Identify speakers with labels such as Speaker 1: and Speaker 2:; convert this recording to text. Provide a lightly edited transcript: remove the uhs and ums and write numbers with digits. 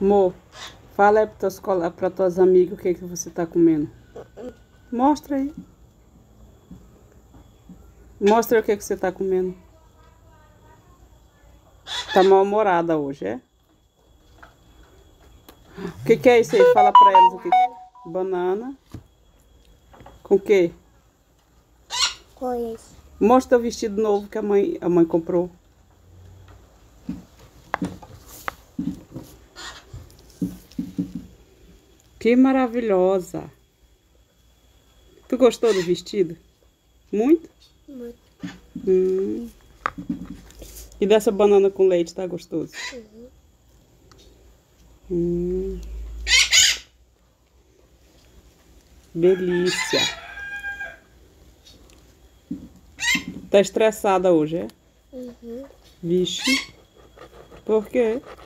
Speaker 1: Mo, fala aí para tuas amigas o que você tá comendo. Mostra aí. Mostra o que você tá comendo. Tá mal-humorada hoje, é? O que é isso aí? Fala pra elas o que. Banana. Com o quê?
Speaker 2: Com isso.
Speaker 1: Mostra o vestido novo que a mãe comprou. Que maravilhosa. Tu gostou do vestido? Muito?
Speaker 2: Muito.
Speaker 1: E dessa banana com leite, tá gostoso?
Speaker 2: Uhum.
Speaker 1: Delícia. Tá estressada hoje, é?
Speaker 2: Uhum.
Speaker 1: Vixe. Por quê?